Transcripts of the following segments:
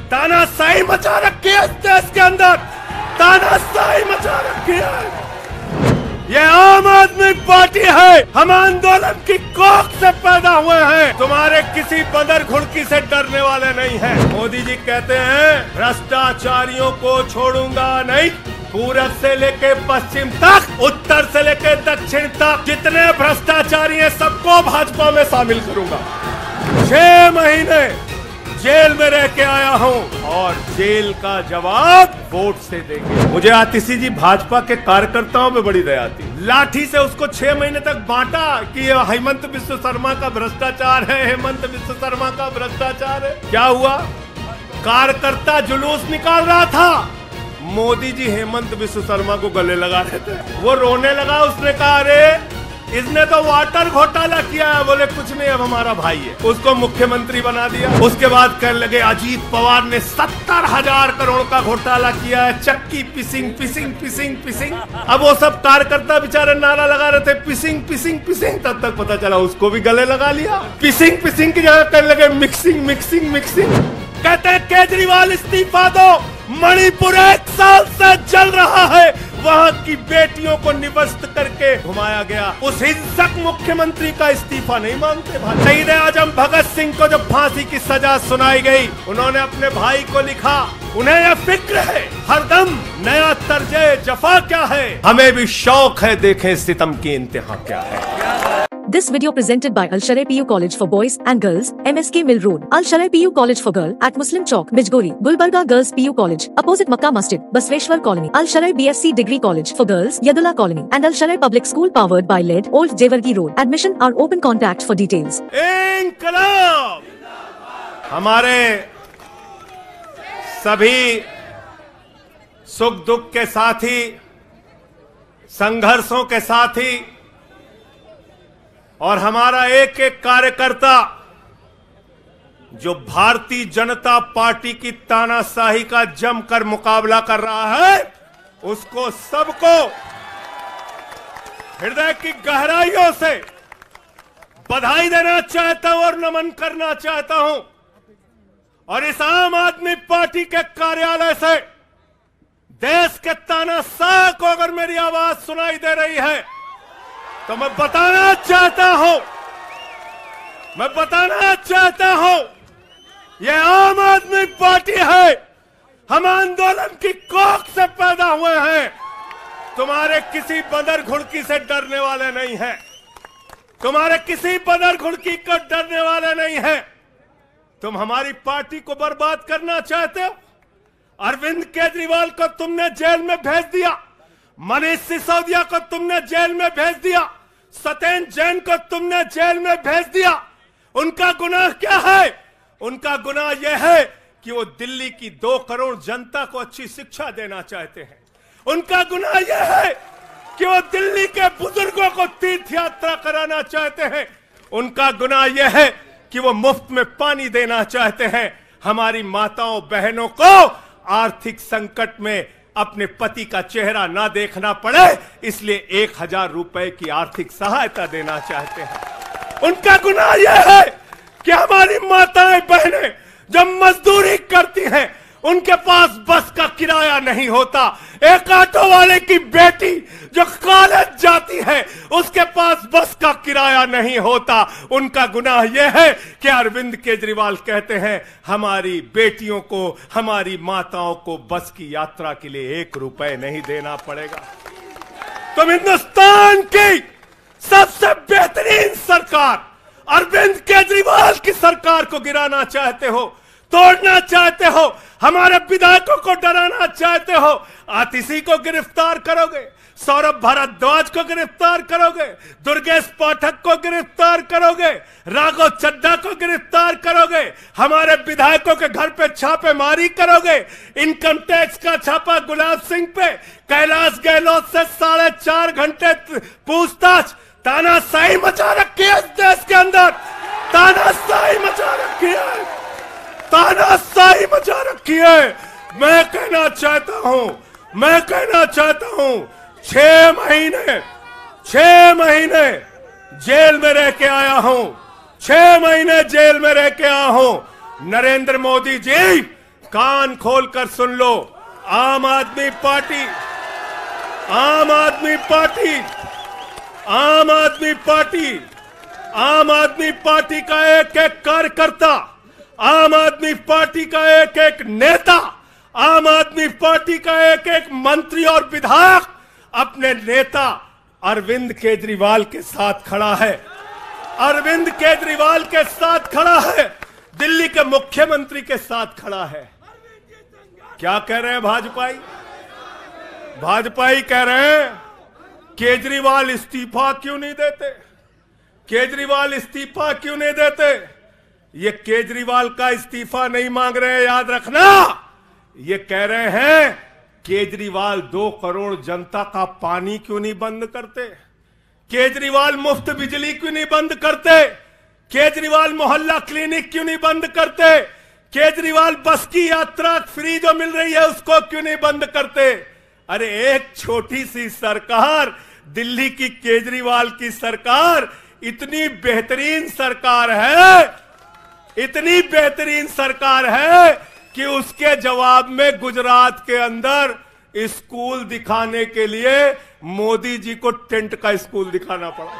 तानाशाही मचा रखी है इस देश के अंदर, तानाशाही मचा रखी है। ये आम आदमी पार्टी है, हम आंदोलन की कोख से पैदा हुए हैं, तुम्हारे किसी बंदर घुड़की से डरने वाले नहीं हैं। मोदी जी कहते हैं भ्रष्टाचारियों को छोड़ूंगा नहीं, पूरब से लेके पश्चिम तक, उत्तर से लेके दक्षिण तक जितने भ्रष्टाचारी हैं सबको भाजपा में शामिल करूंगा। 6 महीने जेल में रह के आया हूं और जेल का जवाब वोट से देंगे। मुझे आतिशी जी भाजपा के कार्यकर्ताओं में बड़ी दया आती, लाठी से उसको 6 महीने तक बांटा कि ये हेमंत बिस्व शर्मा का भ्रष्टाचार है, हेमंत बिस्व शर्मा का भ्रष्टाचार है। क्या हुआ? कार्यकर्ता जुलूस निकाल रहा था, मोदी जी हेमंत बिस्व शर्मा को गले लगा रहे थे, वो रोने लगा। उसने कहा अरे इसने तो वाटर घोटाला किया है। बोले कुछ नहीं, अब हमारा भाई है। उसको मुख्यमंत्री बना दिया। उसके बाद कहने लगे अजीत पवार ने 70,000 करोड़ का घोटाला किया है, चक्की पिसिंग पिसिंग पिसिंग पिसिंग। अब वो सब कार्यकर्ता बेचारे नारा लगा रहे थे पिसिंग पिसिंग पिसिंग, तब तक पता चला उसको भी गले लगा लिया। पिसिंग पिसिंग की जगह कहने लगे मिक्सिंग मिक्सिंग मिक्सिंग। कहते हैं केजरीवाल इस्तीफा दो, मणिपुर 1 साल से जल रहा है, वहां की बेटियों को निवस्त करके घुमाया गया। उस हिंसक मुख्यमंत्री का इस्तीफा नहीं मांगते भाई। शहीद आजम भगत सिंह को जब फांसी की सजा सुनाई गई, उन्होंने अपने भाई को लिखा, उन्हें यह फिक्र है हरदम नया तर्जे जफा क्या है, हमें भी शौक है देखें सितम की इंतहा क्या है। This video presented by Al Sharai PU College for Boys and Girls, MSK Mill Road, Al Sharai PU College for Girl at Muslim Chowk, Bijgori, Gulbarga Girls PU College, opposite Makkah Masjid, Basveshwar Colony, Al Sharai BSc Degree College for Girls, Yadullah Colony, and Al Sharai Public School powered by LED, Old Jewargi Road. Admission are open. Contact for details. इंकलाब हमारे सभी सुख दुख के साथी, संघर्षों के साथी और हमारा एक एक कार्यकर्ता जो भारतीय जनता पार्टी की तानाशाही का जमकर मुकाबला कर रहा है, उसको सबको हृदय की गहराइयों से बधाई देना चाहता हूं और नमन करना चाहता हूं। और इस आम आदमी पार्टी के कार्यालय से देश के तानाशाह को अगर मेरी आवाज सुनाई दे रही है तो मैं बताना चाहता हूं, यह आम आदमी पार्टी है, हम आंदोलन की कोख से पैदा हुए हैं, तुम्हारे किसी बंदर घुड़की से डरने वाले नहीं हैं, तुम्हारे किसी बंदर घुड़की को डरने वाले नहीं हैं। तुम हमारी पार्टी को बर्बाद करना चाहते हो। अरविंद केजरीवाल को तुमने जेल में भेज दिया, मनीष सिसोदिया को तुमने जेल में भेज दिया, सत्येंद्र जैन को तुमने जेल में भेज दिया। उनका गुनाह क्या है? उनका गुनाह यह है कि वो दिल्ली की 2 करोड़ जनता को अच्छी शिक्षा देना चाहते हैं। उनका गुनाह यह है कि वो दिल्ली के बुजुर्गों को तीर्थ यात्रा कराना चाहते हैं। उनका गुनाह यह है कि वो मुफ्त में पानी देना चाहते हैं। हमारी माताओं बहनों को आर्थिक संकट में अपने पति का चेहरा ना देखना पड़े, इसलिए 1,000 रुपए की आर्थिक सहायता देना चाहते हैं। उनका गुनाह यह है कि हमारी माताएं बहनें जब मजदूरी करती हैं, उनके पास बस का किराया नहीं होता। एक ऑटो वाले की बेटी जो कॉलेज जाती है, उसके पास बस का किराया नहीं होता। उनका गुनाह यह है कि अरविंद केजरीवाल कहते हैं हमारी बेटियों को, हमारी माताओं को बस की यात्रा के लिए 1 रुपए नहीं देना पड़ेगा। तुम हिंदुस्तान की सबसे बेहतरीन सरकार अरविंद केजरीवाल की सरकार को गिराना चाहते हो, तोड़ना चाहते हो, हमारे विधायकों को डराना चाहते हो। आतिशी को गिरफ्तार करोगे, सौरभ भारद्वाज को गिरफ्तार करोगे, दुर्गेश पाठक को गिरफ्तार करोगे, राघव चड्ढा को गिरफ्तार करोगे, हमारे विधायकों के घर पे छापेमारी करोगे, इनकम टैक्स का छापा गुलाब सिंह पे, कैलाश गहलोत से 4.5 घंटे पूछताछ। तानाशाही मचा रखी है इस देश के अंदर, तानाशाही मचा रखी है, तानाशाही मचा रखी है। मैं कहना चाहता हूं 6 महीने जेल में रह के आया हूं, 6 महीने जेल में रह के आया हूं। नरेंद्र मोदी जी कान खोलकर सुन लो, आम आदमी पार्टी, आम आदमी पार्टी, आम आदमी पार्टी, आम आदमी पार्टी का एक एक कार्यकर्ता, आम आदमी पार्टी का एक एक नेता, आम आदमी पार्टी का एक एक मंत्री और विधायक अपने नेता अरविंद केजरीवाल के साथ खड़ा है। अरविंद केजरीवाल के साथ खड़ा है, दिल्ली के मुख्यमंत्री के साथ खड़ा है। क्या कह रहे हैं भाजपाई? भाजपाई कह रहे हैं केजरीवाल इस्तीफा क्यों नहीं देते, केजरीवाल इस्तीफा क्यों नहीं देते। ये केजरीवाल का इस्तीफा नहीं मांग रहे हैं, याद रखना। ये कह रहे हैं केजरीवाल 2 करोड़ जनता का पानी क्यों नहीं बंद करते, केजरीवाल मुफ्त बिजली क्यों नहीं बंद करते, केजरीवाल मोहल्ला क्लिनिक क्यों नहीं बंद करते, केजरीवाल बस की यात्रा फ्री जो मिल रही है उसको क्यों नहीं बंद करते। अरे एक छोटी सी सरकार, दिल्ली की केजरीवाल की सरकार इतनी बेहतरीन सरकार है, इतनी बेहतरीन सरकार है कि उसके जवाब में गुजरात के अंदर स्कूल दिखाने के लिए मोदी जी को टेंट का स्कूल दिखाना पड़ा।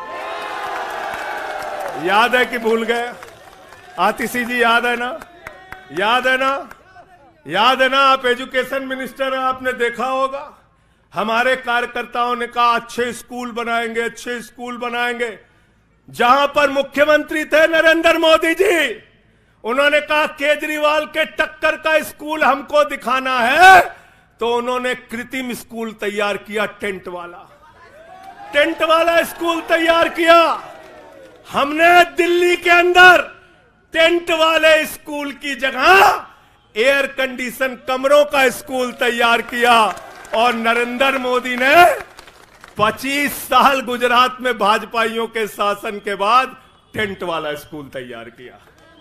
याद है कि भूल गए? आतिशी जी याद है ना? याद है ना? याद है ना? आप एजुकेशन मिनिस्टर हैं, आपने देखा होगा। हमारे कार्यकर्ताओं ने कहा अच्छे स्कूल बनाएंगे, अच्छे स्कूल बनाएंगे। जहां पर मुख्यमंत्री थे नरेंद्र मोदी जी, उन्होंने कहा केजरीवाल के टक्कर का स्कूल हमको दिखाना है, तो उन्होंने कृत्रिम स्कूल तैयार किया, टेंट वाला स्कूल तैयार किया। हमने दिल्ली के अंदर टेंट वाले स्कूल की जगह एयर कंडीशन कमरों का स्कूल तैयार किया। और नरेंद्र मोदी ने 25 साल गुजरात में भाजपाइयों के शासन के बाद टेंट वाला स्कूल तैयार किया।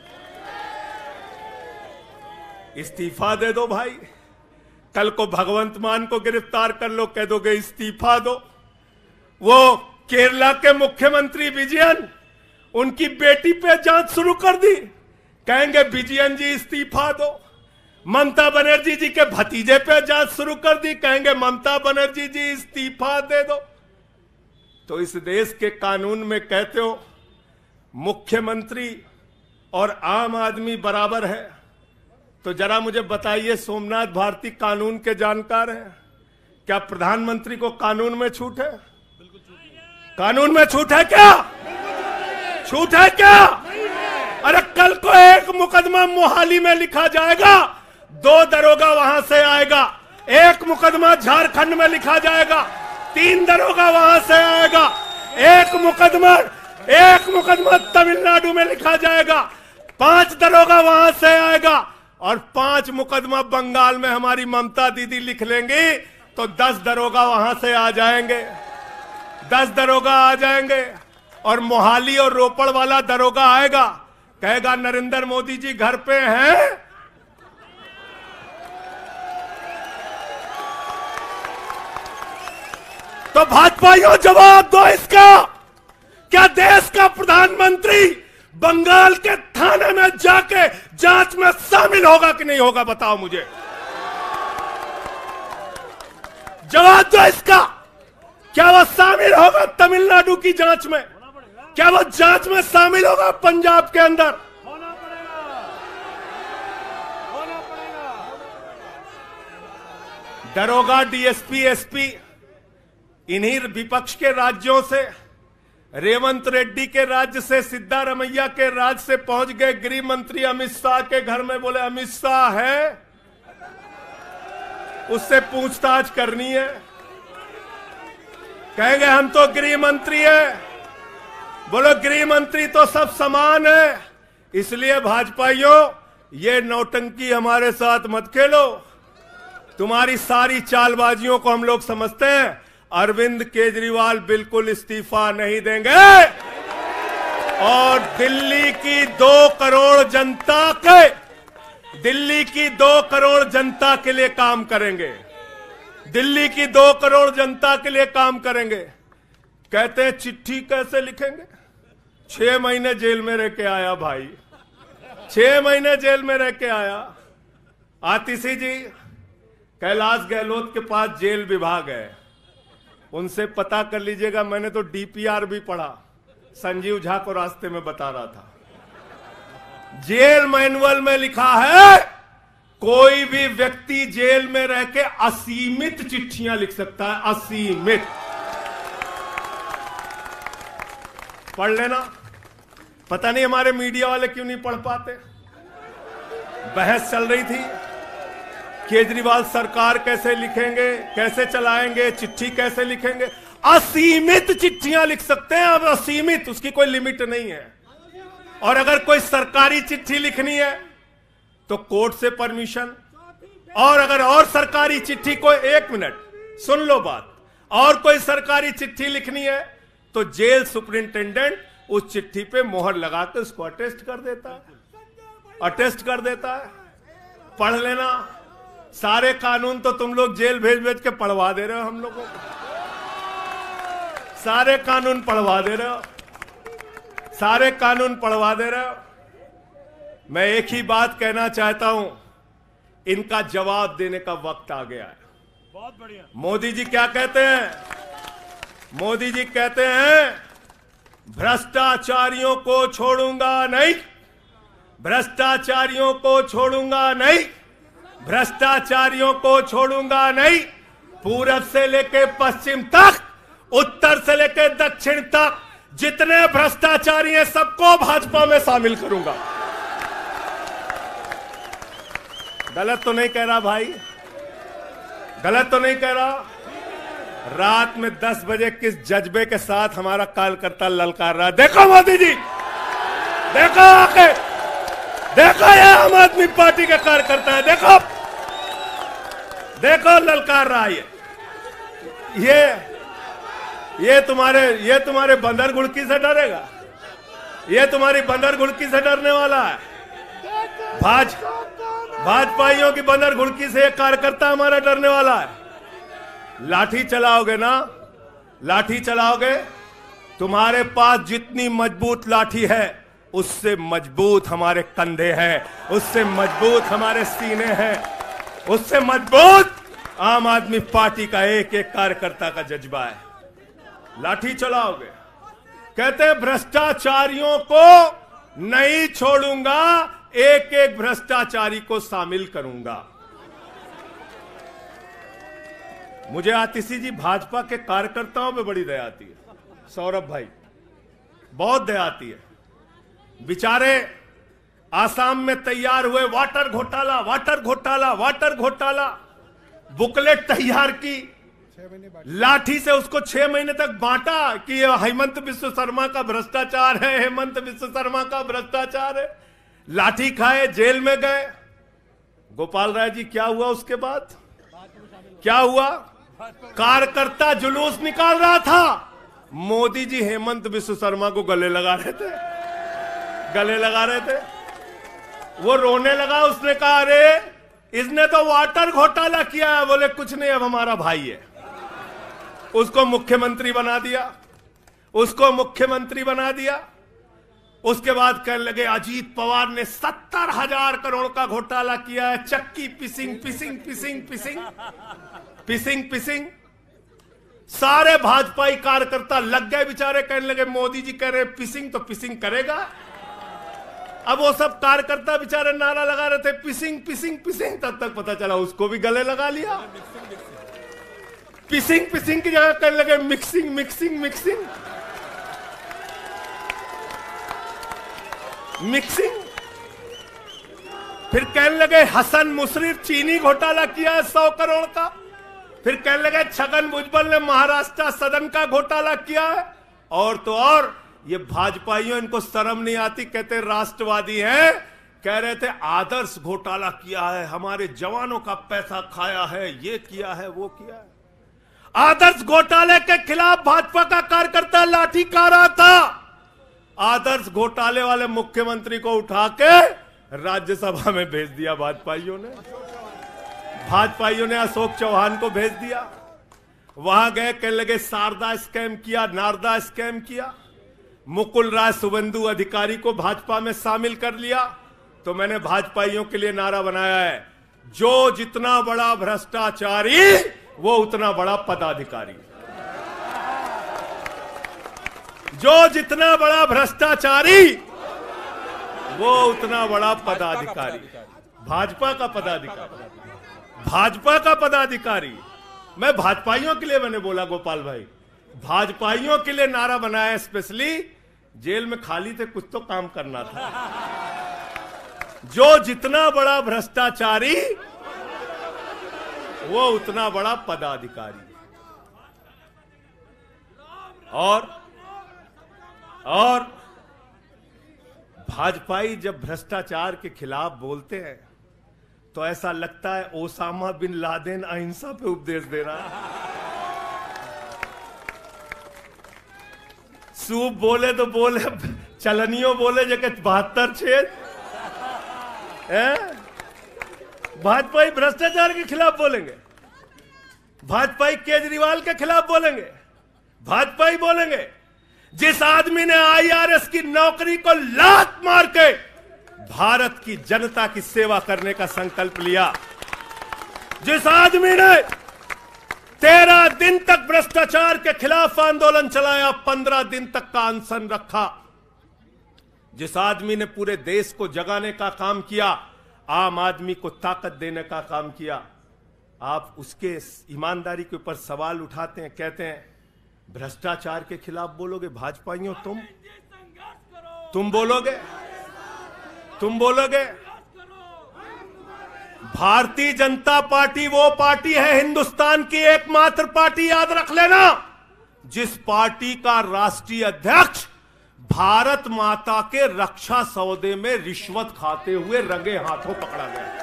इस्तीफा दे दो भाई, कल को भगवंत मान को गिरफ्तार कर लो, कह दोगे इस्तीफा दो। वो केरला के मुख्यमंत्री विजयन, उनकी बेटी पे जांच शुरू कर दी, कहेंगे विजयन जी इस्तीफा दो। ममता बनर्जी जी के भतीजे पे जांच शुरू कर दी, कहेंगे ममता बनर्जी जी इस्तीफा दे दो। तो इस देश के कानून में कहते हो मुख्यमंत्री और आम आदमी बराबर है, तो जरा मुझे बताइए, सोमनाथ भारती कानून के जानकार हैं, क्या प्रधानमंत्री को कानून में छूट है? कानून में छूट है क्या? छूट है क्या? अरे कल को एक मुकदमा मोहाली में लिखा जाएगा, 2 दरोगा वहां से आएगा। एक मुकदमा झारखंड में लिखा जाएगा, 3 दरोगा वहां से आएगा। एक मुकदमा तमिलनाडु में लिखा जाएगा, 5 दरोगा वहां से आएगा। और 5 मुकदमा बंगाल में हमारी ममता दीदी लिख लेंगी, तो 10 दरोगा वहां से आ जाएंगे, 10 दरोगा आ जाएंगे। और मोहाली और रोपड़ वाला दरोगा आएगा, कहेगा नरेंद्र मोदी जी घर पे हैं। तो भाजपाइयों जवाब दो इसका, क्या देश का प्रधानमंत्री बंगाल के थाने में जाके जांच में शामिल होगा कि नहीं होगा? बताओ मुझे, जवाब दो इसका। क्या वो शामिल होगा तमिलनाडु की जांच में? क्या वो जांच में शामिल होगा पंजाब के अंदर? दरोगा, डीएसपी, एसपी इन्हीं विपक्ष के राज्यों से, रेवंत रेड्डी के राज्य से, सिद्धारमैया के राज्य से पहुंच गए गृह मंत्री अमित शाह के घर में। बोले अमित शाह है, उससे पूछताछ करनी है। कहेंगे हम तो गृह मंत्री है। बोलो गृह मंत्री तो सब समान है। इसलिए भाजपाइयों, ये नौटंकी हमारे साथ मत खेलो। तुम्हारी सारी चालबाजियों को हम लोग समझते हैं। अरविंद केजरीवाल बिल्कुल इस्तीफा नहीं देंगे और दिल्ली की 2 करोड़ जनता के लिए काम करेंगे। दिल्ली की 2 करोड़ जनता के लिए काम करेंगे। कहते हैं चिट्ठी कैसे लिखेंगे? 6 महीने जेल में रह के आया भाई, 6 महीने जेल में रह के आया। आतिशी जी कैलाश गहलोत के पास जेल विभाग है, उनसे पता कर लीजिएगा। मैंने तो डीपीआर भी पढ़ा, संजीव झा को रास्ते में बता रहा था। जेल मैनुअल में लिखा है कोई भी व्यक्ति जेल में रह के असीमित चिट्ठियां लिख सकता है, असीमित। पढ़ लेना। पता नहीं हमारे मीडिया वाले क्यों नहीं पढ़ पाते। बहस चल रही थी, केजरीवाल सरकार कैसे लिखेंगे, कैसे चलाएंगे, चिट्ठी कैसे लिखेंगे। असीमित चिट्ठियां लिख सकते हैं अब, असीमित, उसकी कोई लिमिट नहीं है। और अगर कोई सरकारी चिट्ठी लिखनी है तो कोर्ट से परमिशन, और अगर और सरकारी चिट्ठी को, 1 मिनट सुन लो बात, और कोई सरकारी चिट्ठी लिखनी है तो जेल सुपरिंटेंडेंट उस चिट्ठी पे मोहर लगा के उसको अटेस्ट कर देता है, अटेस्ट कर देता है। पढ़ लेना। सारे कानून तो तुम लोग जेल भेज भेज के पढ़वा दे रहे हो हम लोगों को, सारे कानून पढ़वा दे रहे हो, सारे कानून पढ़वा दे रहे हो। मैं एक ही बात कहना चाहता हूं, इनका जवाब देने का वक्त आ गया है। बहुत बढ़िया। मोदी जी क्या कहते हैं? मोदी जी कहते हैं भ्रष्टाचारियों को छोड़ूंगा नहीं, भ्रष्टाचारियों को छोड़ूंगा नहीं, भ्रष्टाचारियों को छोड़ूंगा नहीं। पूरब से लेके पश्चिम तक, उत्तर से लेके दक्षिण तक जितने भ्रष्टाचारी हैं सबको भाजपा में शामिल करूंगा। गलत तो नहीं कह रहा भाई? गलत तो नहीं कह रहा? रात में 10 बजे किस जज्बे के साथ हमारा कार्यकर्ता ललकार रहा है। देखो मोदी जी, देखो आके, देखो ये आम आदमी पार्टी के कार्यकर्ता है, देखो देखो ललकार रहा है। ये तुम्हारे बंदर गुड़की से डरेगा? ये तुम्हारी बंदर गुड़की से डरने वाला है? भाजपाइयों की बंदर गुड़की से एक कार्यकर्ता हमारा डरने वाला है? लाठी चलाओगे ना, लाठी चलाओगे। तुम्हारे पास जितनी मजबूत लाठी है उससे मजबूत हमारे कंधे हैं, उससे मजबूत हमारे सीने हैं, उससे मजबूत आम आदमी पार्टी का एक एक कार्यकर्ता का जज्बा है। लाठी चलाओगे। कहते हैं भ्रष्टाचारियों को नहीं छोड़ूंगा, एक एक भ्रष्टाचारी को शामिल करूंगा। मुझे आतिशी जी भाजपा के कार्यकर्ताओं पे बड़ी दया आती है, सौरभ भाई, बहुत दया आती है। बेचारे आसाम में तैयार हुए, वाटर घोटाला, वाटर घोटाला, वाटर घोटाला, बुकलेट तैयार की, लाठी से उसको 6 महीने तक बांटा कि ये हेमंत बिस्व शर्मा का भ्रष्टाचार है, हेमंत बिस्व शर्मा का भ्रष्टाचार है। लाठी खाए, जेल में गए। गोपाल राय जी क्या हुआ उसके बाद? क्या हुआ? कार्यकर्ता जुलूस निकाल रहा था, मोदी जी हेमंत बिस्व शर्मा को गले लगा रहे थे, गले लगा रहे थे। वो रोने लगा, उसने कहा अरे इसने तो वाटर घोटाला किया है। बोले कुछ नहीं, अब हमारा भाई है। उसको मुख्यमंत्री बना दिया, उसको मुख्यमंत्री बना दिया। उसके बाद कहने लगे अजीत पवार ने 70,000 करोड़ का घोटाला किया है, चक्की पिसिंग पिसिंग पिसिंग पिसिंग पिसिंग पिसिंग। सारे भाजपाई कार्यकर्ता लग गए बेचारे, कहने लगे मोदी जी कह रहे पिसिंग तो पिसिंग करेगा। अब वो सब कार्यकर्ता बेचारे नारा लगा रहे थे पिसिंग पिसिंग पिसिंग, तब तक पता चला उसको भी गले लगा लिया। पिसिंग पिसिंग की जगह कहने लगे मिक्सिंग मिक्सिंग मिक्सिंग मिक्सिंग। फिर कहने लगे हसन मुशर्रफ चीनी घोटाला किया है 100 करोड़ का। फिर कहने लगे छगन भुजबल ने महाराष्ट्र सदन का घोटाला किया है। और तो और ये भाजपाइयों, इनको शर्म नहीं आती, कहते राष्ट्रवादी हैं, कह रहे थे आदर्श घोटाला किया है, हमारे जवानों का पैसा खाया है, ये किया है, वो किया है। आदर्श घोटाले के खिलाफ भाजपा का कार्यकर्ता लाठी खा रहा था। आदर्श घोटाले वाले मुख्यमंत्री को उठा के राज्यसभा में भेज दिया भाजपाइयों ने। भाजपाइयों ने अशोक चौहान को भेज दिया। वहां गए, कहने लगे शारदा स्कैम किया, नारदा स्कैम किया। मुकुल राय शुभेंदु अधिकारी को भाजपा में शामिल कर लिया। तो मैंने भाजपाइयों के लिए नारा बनाया है, जो जितना बड़ा भ्रष्टाचारी वो उतना बड़ा पदाधिकारी। जो जितना बड़ा भ्रष्टाचारी वो उतना बड़ा पदाधिकारी। भाजपा का पदाधिकारी, भाजपा का पदाधिकारी। मैं भाजपाइयों के लिए मैंने बोला गोपाल भाई, भाजपाइयों के लिए नारा बनाया स्पेशली। जेल में खाली थे, कुछ तो काम करना था। जो जितना बड़ा भ्रष्टाचारी वो उतना बड़ा पदाधिकारी। और भाजपाई जब भ्रष्टाचार के खिलाफ बोलते हैं तो ऐसा लगता है ओसामा बिन लादेन अहिंसा पे उपदेश दे रहा है। सूप बोले तो बोले, चलनियों बोले जगह 72 छेद। भाजपाई भ्रष्टाचार के खिलाफ बोलेंगे, भाजपाई केजरीवाल के खिलाफ बोलेंगे, भाजपाई बोलेंगे जिस आदमी ने आईआरएस की नौकरी को लात मार के भारत की जनता की सेवा करने का संकल्प लिया, जिस आदमी ने 13 दिन तक भ्रष्टाचार के खिलाफ आंदोलन चलाया, 15 दिन तक का अनशन रखा, जिस आदमी ने पूरे देश को जगाने का काम किया, आम आदमी को ताकत देने का काम किया, आप उसके ईमानदारी के ऊपर सवाल उठाते हैं, कहते हैं भ्रष्टाचार के खिलाफ बोलोगे। भाजपाइयों तुम बोलोगे, तुम बोलोगे। भारतीय जनता पार्टी वो पार्टी है, हिंदुस्तान की एकमात्र पार्टी, याद रख लेना, जिस पार्टी का राष्ट्रीय अध्यक्ष भारत माता के रक्षा सौदे में रिश्वत खाते हुए रंगे हाथों पकड़ा गया।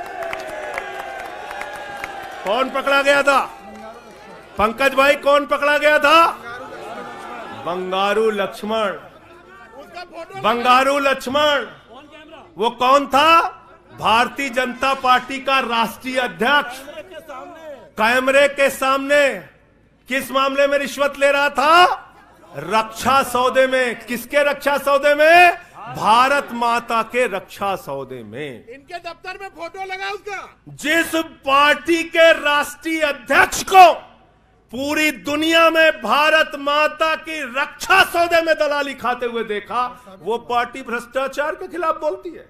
कौन पकड़ा गया था? पंकज भाई, कौन पकड़ा गया था? बंगारू लक्ष्मण। बंगारू लक्ष्मण वो कौन था? भारतीय जनता पार्टी का राष्ट्रीय अध्यक्ष। कैमरे के सामने किस मामले में रिश्वत ले रहा था? रक्षा सौदे में। किसके रक्षा सौदे में? भारत माता के रक्षा सौदे में। इनके दफ्तर में फोटो लगा उसका। जिस पार्टी के राष्ट्रीय अध्यक्ष को पूरी दुनिया में भारत माता की रक्षा सौदे में दलाली खाते हुए देखा, वो पार्टी भ्रष्टाचार के खिलाफ बोलती है।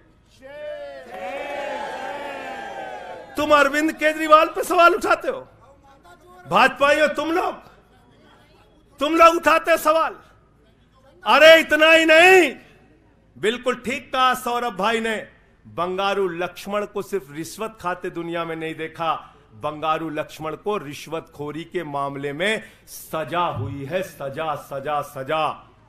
तुम अरविंद केजरीवाल पे सवाल उठाते हो, भाजपाइयों तुम लोग उठाते हो सवाल। अरे इतना ही नहीं, बिल्कुल ठीक कहा सौरभ भाई ने, बंगारू लक्ष्मण को सिर्फ रिश्वत खाते दुनिया में नहीं देखा, बंगारू लक्ष्मण को रिश्वतखोरी के मामले में सजा हुई है। सजा सजा सजा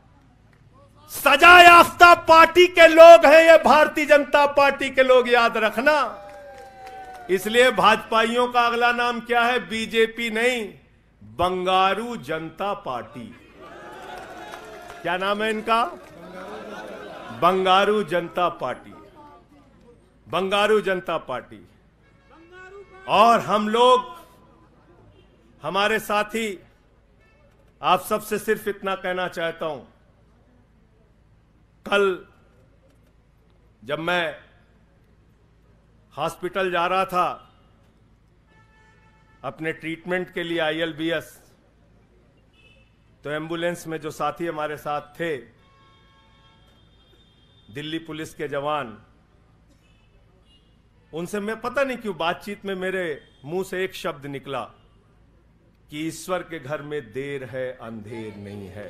सजा याफ्ता पार्टी के लोग हैं ये, भारतीय जनता पार्टी के लोग, याद रखना। इसलिए भाजपाइयों का अगला नाम क्या है? बीजेपी नहीं, बंगारू जनता पार्टी। क्या नाम है इनका? बंगारू जनता पार्टी। बंगारू जनता पार्टी। और हम लोग, हमारे साथी, आप सबसे सिर्फ इतना कहना चाहता हूं, कल जब मैं हॉस्पिटल जा रहा था अपने ट्रीटमेंट के लिए ILBS, तो एम्बुलेंस में जो साथी हमारे साथ थे, दिल्ली पुलिस के जवान, उनसे मैं पता नहीं क्यों बातचीत में मेरे मुंह से एक शब्द निकला कि ईश्वर के घर में देर है अंधेर नहीं है।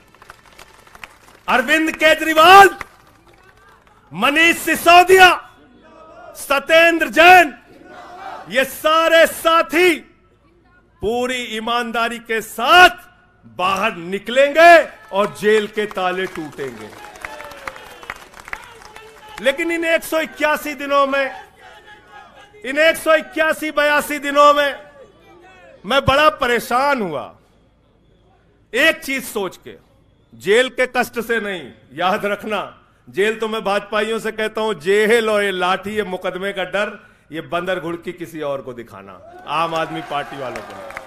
अरविंद केजरीवाल, मनीष सिसोदिया, सत्येंद्र जैन, ये सारे साथी पूरी ईमानदारी के साथ बाहर निकलेंगे और जेल के ताले टूटेंगे। लेकिन इन 181 दिनों में, इन 181-82 दिनों में मैं बड़ा परेशान हुआ, एक चीज सोच के, जेल के कष्ट से नहीं, याद रखना, जेल तो मैं भाजपाइयों से कहता हूं, जेल और ये लाठी, ये मुकदमे का डर, ये बंदर घुड़की किसी और को दिखाना, आम आदमी पार्टी वालों को नहीं।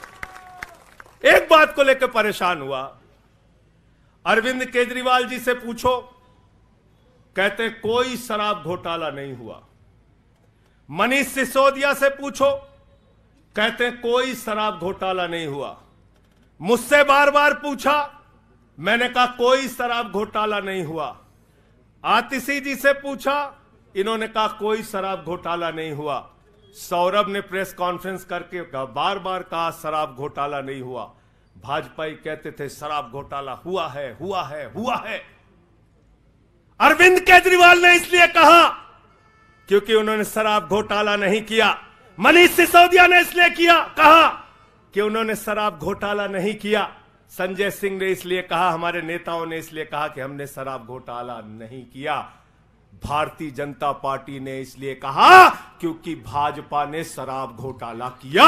एक बात को लेकर परेशान हुआ, अरविंद केजरीवाल जी से पूछो, कहते कोई शराब घोटाला नहीं हुआ, मनीष सिसोदिया से पूछो, कहते हैं कोई शराब घोटाला नहीं हुआ। मुझसे बार बार पूछा, मैंने कहा कोई शराब घोटाला नहीं हुआ। आतिशी जी से पूछा, इन्होंने कहा कोई शराब घोटाला नहीं हुआ। सौरभ ने प्रेस कॉन्फ्रेंस करके बार बार कहा शराब घोटाला नहीं हुआ। भाजपाई कहते थे शराब घोटाला हुआ है, हुआ है, हुआ है। अरविंद केजरीवाल ने इसलिए कहा क्योंकि उन्होंने शराब घोटाला नहीं किया। मनीष सिसोदिया ने इसलिए कहा कि उन्होंने शराब घोटाला नहीं किया। संजय सिंह ने इसलिए कहा, हमारे नेताओं ने इसलिए कहा कि हमने शराब घोटाला नहीं किया। भारतीय जनता पार्टी ने इसलिए कहा क्योंकि भाजपा ने शराब घोटाला किया।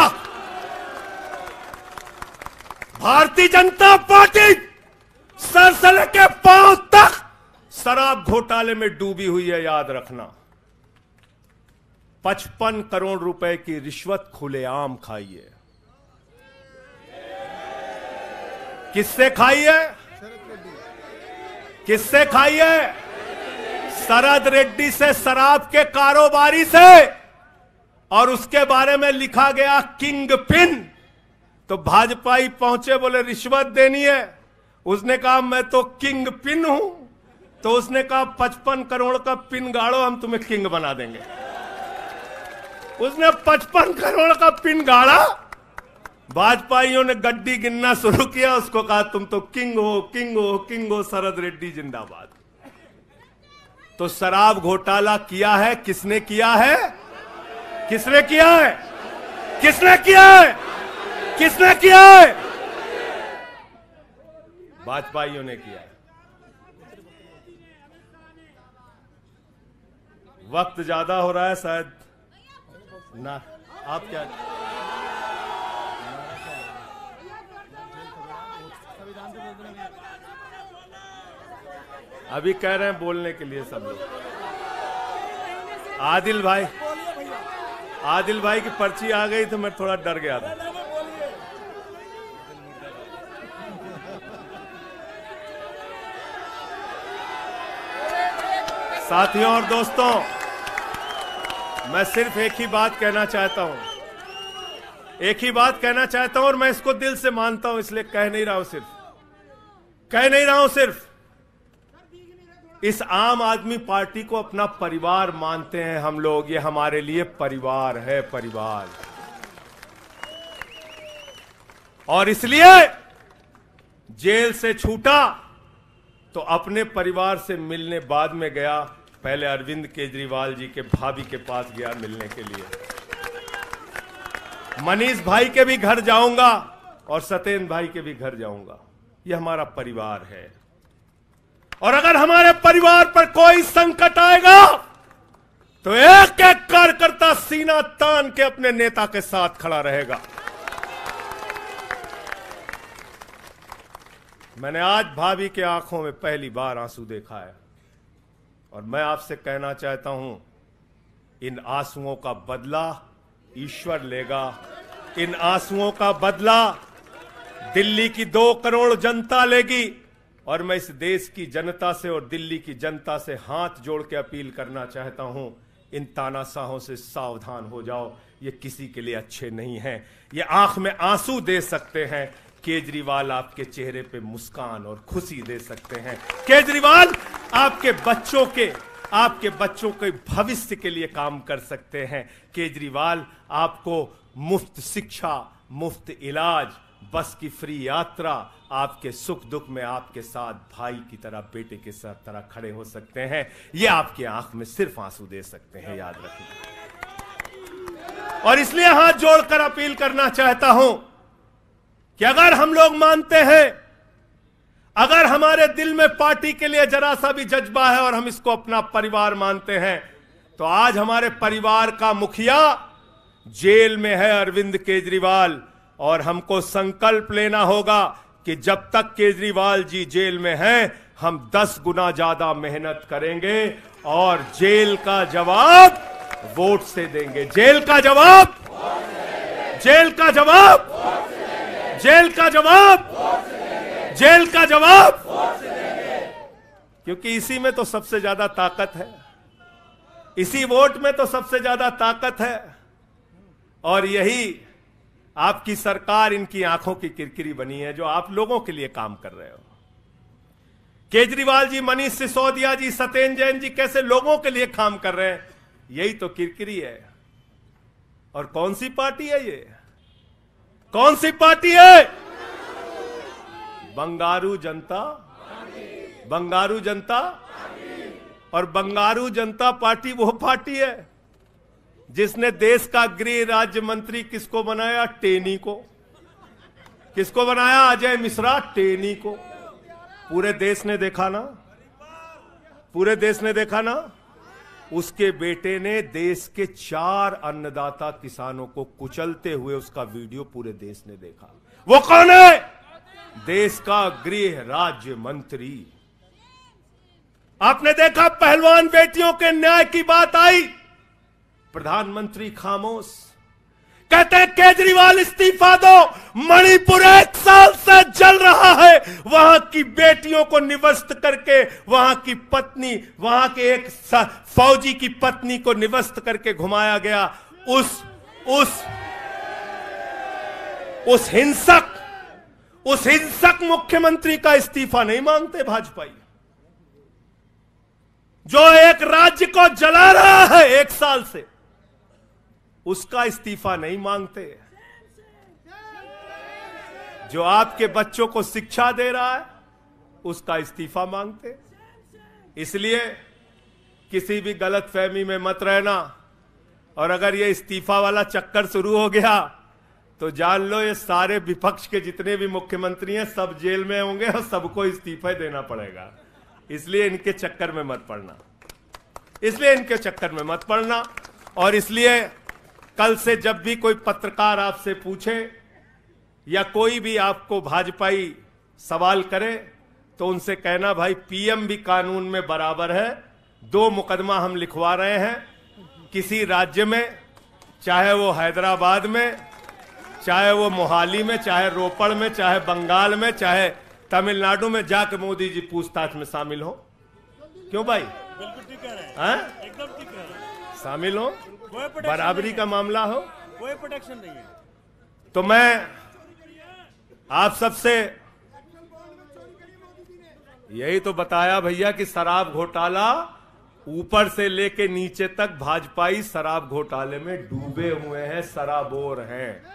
भारतीय जनता पार्टी सर से लेकर पांव तक शराब घोटाले में डूबी हुई है, याद रखना। 55 करोड़ रुपए की रिश्वत खुलेआम खाई है। किससे खाई है? किससे खाई है? शरद रेड्डी से, शराब के कारोबारी से। और उसके बारे में लिखा गया किंग पिन। तो भाजपाई पहुंचे, बोले रिश्वत देनी है। उसने कहा मैं तो किंग पिन हूं। तो उसने कहा 55 करोड़ का पिन गाड़ो, हम तुम्हें किंग बना देंगे। उसने 55 करोड़ का पिन गाड़ा। भाजपाइयों ने गड्डी गिनना शुरू किया। उसको कहा तुम तो किंग हो, किंग हो, किंग हो, शरद रेड्डी जिंदाबाद। तो शराब घोटाला किया है, किसने किया है? किसने किया है? किसने किया है? किसने किया है? भाजपाइयों ने किया है। वक्त ज्यादा हो रहा है शायद ना, आप क्या? अभी कह रहे हैं बोलने के लिए सब लोग। आदिल भाई की पर्ची आ गई तो मैं थोड़ा डर गया था। साथियों और दोस्तों, मैं सिर्फ एक ही बात कहना चाहता हूं। एक ही बात कहना चाहता हूं और मैं इसको दिल से मानता हूं, इसलिए कह नहीं रहा हूं सिर्फ। इस आम आदमी पार्टी को अपना परिवार मानते हैं हम लोग। ये हमारे लिए परिवार है, परिवार। और इसलिए जेल से छूटा तो अपने परिवार से मिलने बाद में गया। पहले अरविंद केजरीवाल जी के भाभी के पास गया मिलने के लिए। मनीष भाई के भी घर जाऊंगा और सत्येंद्र भाई के भी घर जाऊंगा। ये हमारा परिवार है। और अगर हमारे परिवार पर कोई संकट आएगा तो एक एक कार्यकर्ता सीना तान के अपने नेता के साथ खड़ा रहेगा। मैंने आज भाभी के आंखों में पहली बार आंसू देखा है और मैं आपसे कहना चाहता हूं, इन आंसुओं का बदला ईश्वर लेगा। इन आंसुओं का बदला दिल्ली की 2 करोड़ जनता लेगी। और मैं इस देश की जनता से और दिल्ली की जनता से हाथ जोड़ के अपील करना चाहता हूं, इन तानाशाहों से सावधान हो जाओ। ये किसी के लिए अच्छे नहीं हैं। ये आंख में आंसू दे सकते हैं, केजरीवाल आपके चेहरे पे मुस्कान और खुशी दे सकते हैं। केजरीवाल आपके बच्चों के भविष्य के लिए काम कर सकते हैं। केजरीवाल आपको मुफ्त शिक्षा, मुफ्त इलाज, बस की फ्री यात्रा, आपके सुख दुख में आपके साथ भाई की तरह, बेटे के साथ तरह खड़े हो सकते हैं। ये आपकी आंख में सिर्फ आंसू दे सकते हैं, याद रखना। और इसलिए हाथ जोड़कर अपील करना चाहता हूं कि अगर हम लोग मानते हैं, अगर हमारे दिल में पार्टी के लिए जरा सा भी जज्बा है और हम इसको अपना परिवार मानते हैं, तो आज हमारे परिवार का मुखिया जेल में है, अरविंद केजरीवाल। और हमको संकल्प लेना होगा कि जब तक केजरीवाल जी जेल में हैं, हम 10 गुना ज्यादा मेहनत करेंगे और जेल का जवाब वोट से देंगे। जेल का जवाब, जेल का जवाब, जेल का जवाब, जेल का जवाब, क्योंकि इसी में तो सबसे ज्यादा ताकत है। इसी वोट में तो सबसे ज्यादा ताकत है और यही आपकी सरकार इनकी आंखों की किरकिरी बनी है जो आप लोगों के लिए काम कर रहे हो। केजरीवाल जी, मनीष सिसोदिया जी, सत्येंद्र जैन जी कैसे लोगों के लिए काम कर रहे हैं, यही तो किरकिरी है। और कौन सी पार्टी है ये? कौन सी पार्टी है? बंगारू जनता, बंगारू जनता। और बंगारू जनता पार्टी वो पार्टी है जिसने देश का गृह राज्य मंत्री किसको बनाया? टेनी को। किसको बनाया? अजय मिश्रा टेनी को। पूरे देश ने देखा ना, पूरे देश ने देखा ना। उसके बेटे ने देश के 4 अन्नदाता किसानों को कुचलते हुए उसका वीडियो पूरे देश ने देखा। वो कौन है? देश का गृह राज्य मंत्री। आपने देखा पहलवान बेटियों के न्याय की बात आई, प्रधानमंत्री खामोश। कहते हैं केजरीवाल इस्तीफा दो, मणिपुर 1 साल से जल रहा है, वहां की बेटियों को निवस्त करके, वहां की पत्नी, वहां के एक फौजी की पत्नी को निवस्त करके घुमाया गया। उस हिंसक मुख्यमंत्री का इस्तीफा नहीं मांगते भाजपाई, जो एक राज्य को जला रहा है 1 साल से, उसका इस्तीफा नहीं मांगते। जो आपके बच्चों को शिक्षा दे रहा है उसका इस्तीफा मांगते। इसलिए किसी भी गलतफहमी में मत रहना, और अगर ये इस्तीफा वाला चक्कर शुरू हो गया तो जान लो ये सारे विपक्ष के जितने भी मुख्यमंत्री हैं सब जेल में होंगे और सबको इस्तीफा देना पड़ेगा। इसलिए इनके चक्कर में मत पड़ना, इसलिए इनके चक्कर में मत पड़ना। और इसलिए कल से जब भी कोई पत्रकार आपसे पूछे या कोई भी आपको भाजपाई सवाल करे तो उनसे कहना, भाई पीएम भी कानून में बराबर है। 2 मुकदमा हम लिखवा रहे हैं किसी राज्य में, चाहे वो हैदराबाद में, चाहे वो मोहाली में, चाहे रोपड़ में, चाहे बंगाल में, चाहे तमिलनाडु में, जाके मोदी जी पूछताछ में शामिल हो। क्यों भाई? बिल्कुल ठीक कह रहे हैं, हैं? एकदम ठीक कह रहे हैं। शामिल हो, बराबरी का मामला हो, कोई प्रोटेक्शन नहीं है। तो मैं आप सबसे यही तो बताया भैया कि शराब घोटाला ऊपर से लेके नीचे तक भाजपाई शराब घोटाले में डूबे हुए हैं, सराबोर हैं।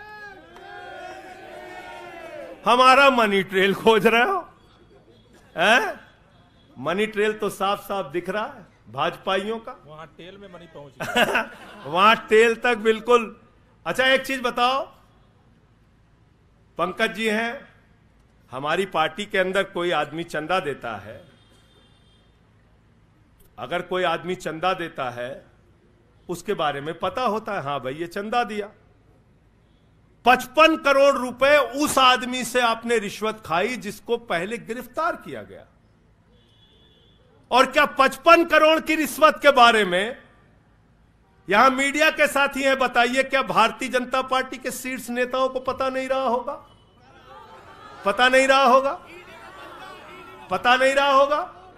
हमारा मनी ट्रेल खोज रहे हो? हैं? मनी ट्रेल तो साफ साफ दिख रहा है भाजपाइयों का। वहां टेल में मनी पहुंच वहां टेल तक बिल्कुल। अच्छा एक चीज बताओ, पंकज जी हैं, हमारी पार्टी के अंदर कोई आदमी चंदा देता है, अगर कोई आदमी चंदा देता है उसके बारे में पता होता है, हाँ भाई ये चंदा दिया। 55 करोड़ रुपए उस आदमी से आपने रिश्वत खाई जिसको पहले गिरफ्तार किया गया। और क्या 55 करोड़ की रिश्वत के बारे में यहां मीडिया के साथी हैं, बताइए क्या भारतीय जनता पार्टी के शीर्ष नेताओं को पता नहीं रहा होगा? पता नहीं रहा होगा? पता नहीं रहा होगा?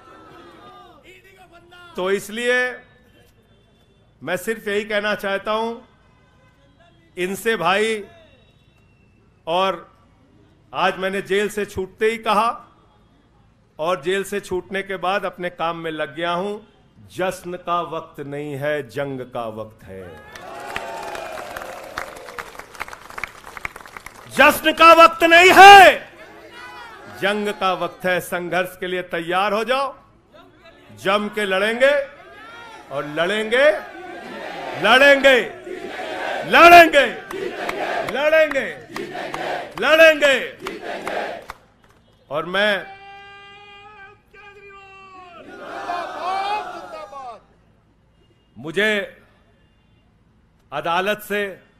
तो इसलिए मैं सिर्फ यही कहना चाहता हूं इनसे भाई, और आज मैंने जेल से छूटते ही कहा और जेल से छूटने के बाद अपने काम में लग गया हूं। जश्न का वक्त नहीं है, जंग का वक्त है। जश्न का वक्त नहीं है, जंग का वक्त है। संघर्ष के लिए तैयार हो जाओ, जम के लड़ेंगे और लड़ेंगे, लड़ेंगे, लड़ेंगे, लड़ेंगे, लड़ेंगे। और मैं मुझे अदालत से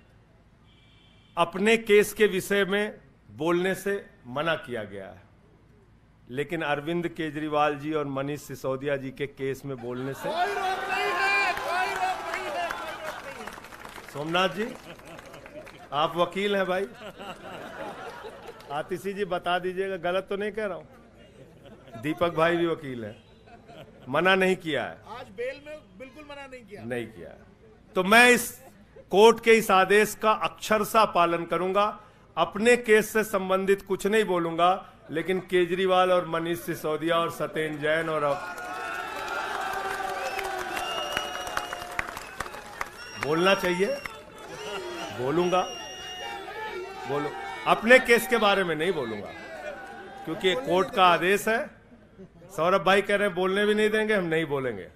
अपने केस के विषय में बोलने से मना किया गया है, लेकिन अरविंद केजरीवाल जी और मनीष सिसोदिया जी के केस में बोलने से कोई रोक नहीं है, कोई रोक नहीं है, कोई रोक नहीं है। सोमनाथ जी आप वकील हैं भाई, आतिशी जी बता दीजिएगा, गलत तो नहीं कह रहा हूं। दीपक भाई भी वकील हैं। मना नहीं किया है, आज बेल में बिल्कुल मना नहीं किया। नहीं किया है। तो मैं इस कोर्ट के इस आदेश का अक्षरशः पालन करूंगा। अपने केस से संबंधित कुछ नहीं बोलूंगा, लेकिन केजरीवाल और मनीष सिसोदिया और सत्येंद्र जैन और बोलना चाहिए, बोलूंगा, बोलो। अपने केस के बारे में नहीं बोलूंगा, क्योंकि कोर्ट का आदेश है। सौरभ भाई कह रहे हैं बोलने भी नहीं देंगे, हम नहीं बोलेंगे।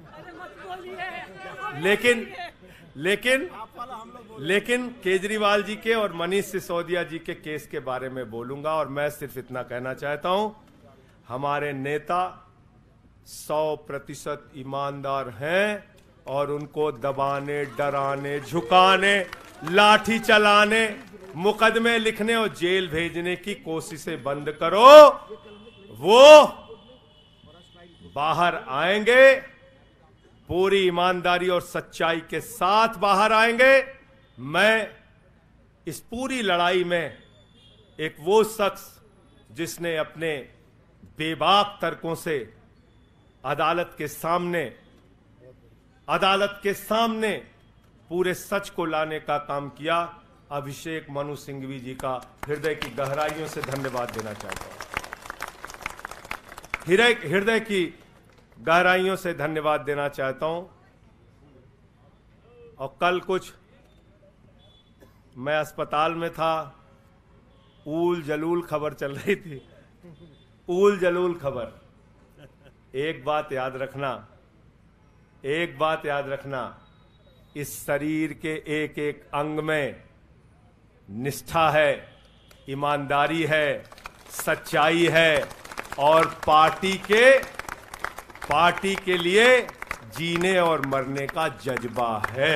लेकिन केजरीवाल जी के और मनीष सिसोदिया जी के केस के बारे में बोलूंगा। और मैं सिर्फ इतना कहना चाहता हूं, हमारे नेता 100% ईमानदार हैं और उनको दबाने, डराने, झुकाने, लाठी चलाने, मुकदमे लिखने और जेल भेजने की कोशिशें बंद करो। वो बाहर आएंगे, पूरी ईमानदारी और सच्चाई के साथ बाहर आएंगे। मैं इस पूरी लड़ाई में एक वो शख्स जिसने अपने बेबाक तर्कों से अदालत के सामने पूरे सच को लाने का काम किया, अभिषेक मनु सिंघवी जी का हृदय की गहराइयों से धन्यवाद देना चाहता हूं। हृदय की गहराइयों से धन्यवाद देना चाहता हूं। और कल कुछ मैं अस्पताल में था, ऊल जलूल खबर चल रही थी, ऊल जलूल खबर। एक बात याद रखना, इस शरीर के एक एक अंग में निष्ठा है, ईमानदारी है, सच्चाई है और पार्टी के लिए जीने और मरने का जज्बा है।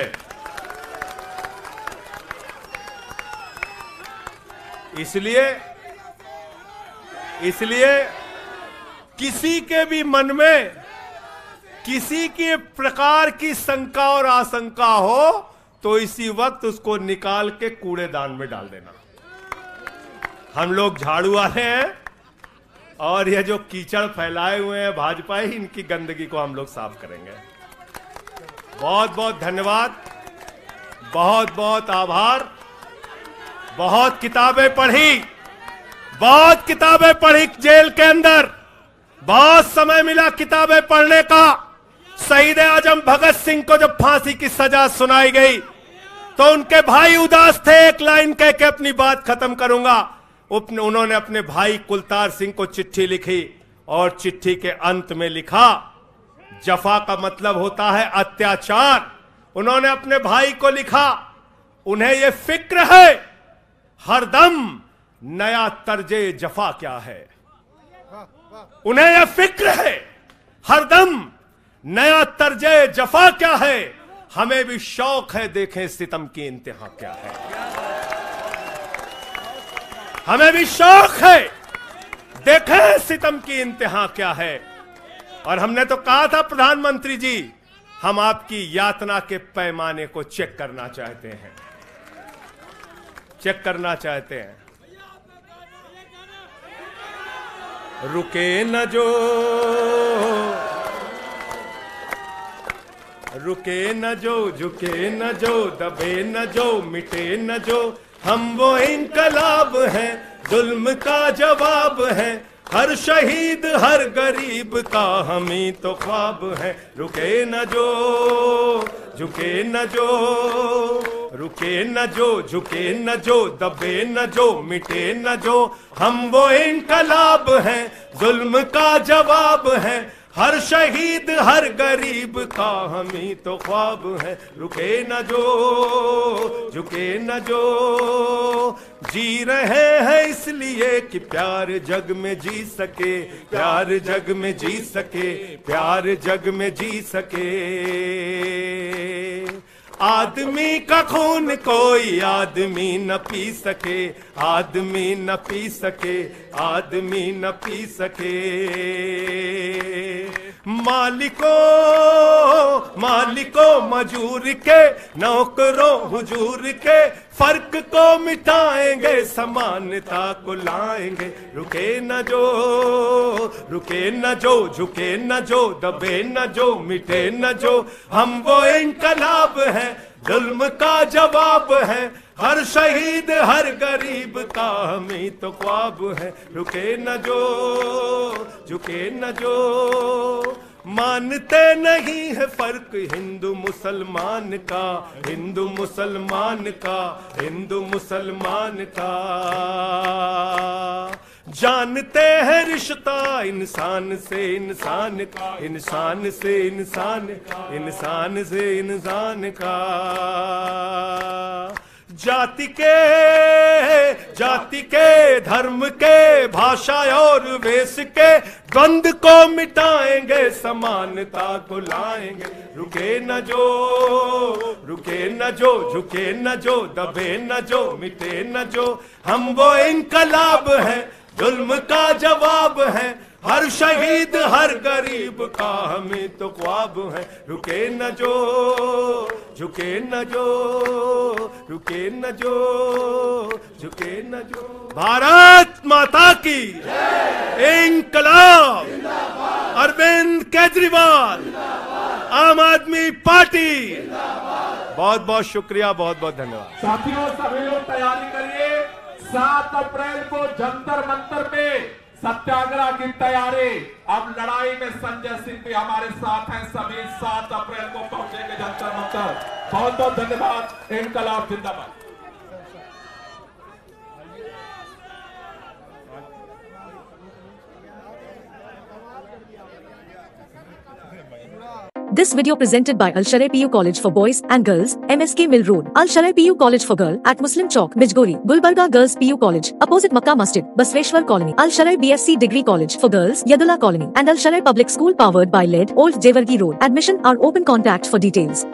इसलिए किसी के भी मन में किसी के प्रकार की शंका और आशंका हो तो इसी वक्त उसको निकाल के कूड़ेदान में डाल देना। हम लोग झाड़ू वाले हैं और ये जो कीचड़ फैलाए हुए हैं भाजपा ही, इनकी गंदगी को हम लोग साफ करेंगे। बहुत बहुत धन्यवाद, बहुत बहुत आभार। बहुत किताबें पढ़ी जेल के अंदर, बहुत समय मिला किताबें पढ़ने का। शहीद आजम भगत सिंह को जब फांसी की सजा सुनाई गई तो उनके भाई उदास थे। एक लाइन कह के अपनी बात खत्म करूंगा। उन्होंने अपने भाई कुलतार सिंह को चिट्ठी लिखी और चिट्ठी के अंत में लिखा, जफा का मतलब होता है अत्याचार। उन्होंने अपने भाई को लिखा, उन्हें यह फिक्र है हरदम नया तर्जे जफा क्या है। उन्हें यह फिक्र है हरदम नया तर्जे जफा क्या है। हमें भी शौक है देखें सितम की इंतहा क्या है। हमें भी शौक है देखें सितम की इंतहा क्या है। और हमने तो कहा था प्रधानमंत्री जी, हम आपकी यातना के पैमाने को चेक करना चाहते हैं, चेक करना चाहते हैं। रुके न जो झुके न जो, दबे न जो, मिटे न जो, हम वो इनकलाब हैं, जुल्म का जवाब है। हर शहीद हर गरीब का हम ही तो ख्वाब है। रुके न जो झुके न जो, रुके न जो झुके न जो, दबे न जो, मिटे न जो, हम वो इनकलाब हैं, जुल्म का जवाब है। हर शहीद हर गरीब का हम ही तो ख्वाब है। रुके न जो झुके न जो, जी रहे हैं इसलिए कि प्यार जग में जी सके, प्यार जग में जी सके, प्यार जग में जी सके। आदमी का खून कोई आदमी न पी सके, आदमी न पी सके, आदमी न पी सके। मालिकों मजूर के, नौकरों हुजूर के, फर्क को मिटाएंगे, समानता को लाएंगे। रुके न जो, झुके न जो, दबे न जो, मिटे न जो, हम वो इनकलाब हैं, जुल्म का जवाब है। हर शहीद हर गरीब का हमें तो ख्वाब है। रुके न जो, झुके न जो, मानते नहीं है फर्क हिंदू मुसलमान का, हिंदू मुसलमान का, हिंदू मुसलमान का। जानते हैं रिश्ता इंसान से इंसान का, इंसान से इंसान, इंसान से इंसान का। जाति के, धर्म के, भाषा और वेश के द्वंद को मिटाएंगे, समानता को लाएंगे। रुके न जो, झुके न जो, दबे न जो, मिटे न जो, हम वो इनकलाब हैं, जुल्म का जवाब है। हर शहीद हर गरीब का हमें तो ख्वाब है। रुके न जो, झुके न जो, रुके न जो, झुके न जो। भारत माता की इंकलाब। अरविंद केजरीवाल, आम आदमी पार्टी। बहुत बहुत शुक्रिया, बहुत बहुत धन्यवाद। साथियों, सभी लोग तैयारी करिए। 7 अप्रैल को जंतर मंतर में सत्याग्रह की तैयारी। अब लड़ाई में संजय सिंह भी हमारे साथ हैं। सभी 7 अप्रैल को पहुंचेंगे जंतर मंतर। बहुत बहुत धन्यवाद। इंकलाब जिंदाबाद। This video presented by Al Sharai PU College for Boys and Girls, MSK Mill Road, Al Sharai PU College for Girl at Muslim Chowk, Bijgori, Gulbarga Girls PU College, opposite Makkah Masjid, Basveshwar Colony, Al Sharai BSc Degree College for Girls, Yadula Colony, and Al Sharai Public School powered by LED, Old Jewargi Road. Admission are open. Contact for details.